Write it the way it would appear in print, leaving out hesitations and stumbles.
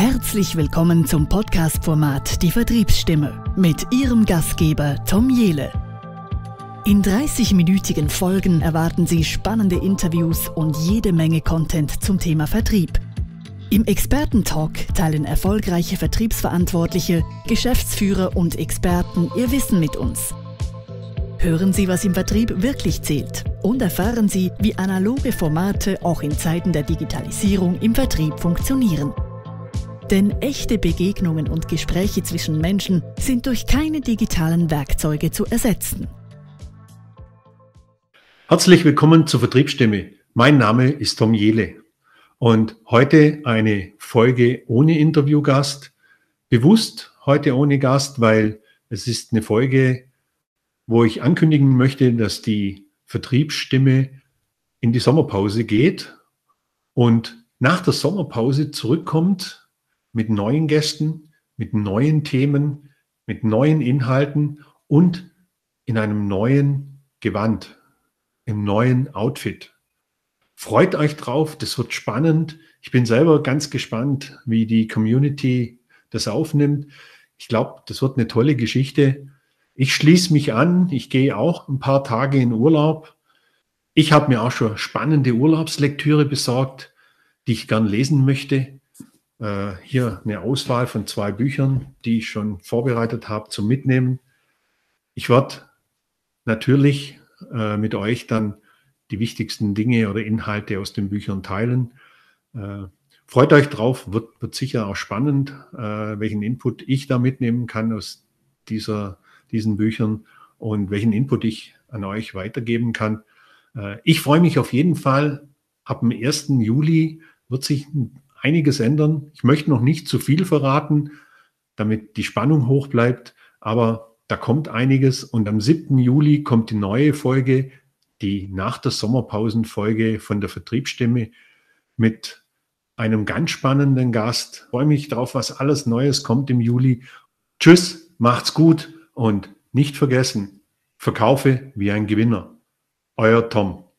Herzlich willkommen zum Podcast-Format Die Vertriebsstimme mit Ihrem Gastgeber Tom Jehle. In 30-minütigen Folgen erwarten Sie spannende Interviews und jede Menge Content zum Thema Vertrieb. Im Experten-Talk teilen erfolgreiche Vertriebsverantwortliche, Geschäftsführer und Experten ihr Wissen mit uns. Hören Sie, was im Vertrieb wirklich zählt und erfahren Sie, wie analoge Formate auch in Zeiten der Digitalisierung im Vertrieb funktionieren. Denn echte Begegnungen und Gespräche zwischen Menschen sind durch keine digitalen Werkzeuge zu ersetzen. Herzlich willkommen zur Vertriebsstimme. Mein Name ist Tom Jehle und heute eine Folge ohne Interviewgast. Bewusst heute ohne Gast, weil es ist eine Folge, wo ich ankündigen möchte, dass die Vertriebsstimme in die Sommerpause geht und nach der Sommerpause zurückkommt mit neuen Gästen, mit neuen Themen, mit neuen Inhalten und in einem neuen Gewand, im neuen Outfit. Freut euch drauf, das wird spannend. Ich bin selber ganz gespannt, wie die Community das aufnimmt. Ich glaube, das wird eine tolle Geschichte. Ich schließe mich an, ich gehe auch ein paar Tage in Urlaub. Ich habe mir auch schon spannende Urlaubslektüre besorgt, die ich gern lesen möchte. Hier eine Auswahl von 2 Büchern, die ich schon vorbereitet habe zum Mitnehmen. Ich werde natürlich mit euch dann die wichtigsten Dinge oder Inhalte aus den Büchern teilen. Freut euch drauf, wird sicher auch spannend, welchen Input ich da mitnehmen kann aus diesen Büchern und welchen Input ich an euch weitergeben kann. Ich freue mich auf jeden Fall. Ab dem 1. Juli wird sich einiges ändern. Ich möchte noch nicht zu viel verraten, damit die Spannung hoch bleibt, aber da kommt einiges und am 7. Juli kommt die neue Folge, die nach der Sommerpausenfolge von der Vertriebsstimme mit einem ganz spannenden Gast. Ich freue mich drauf, was alles Neues kommt im Juli. Tschüss, macht's gut und nicht vergessen, verkaufe wie ein Gewinner. Euer Tom.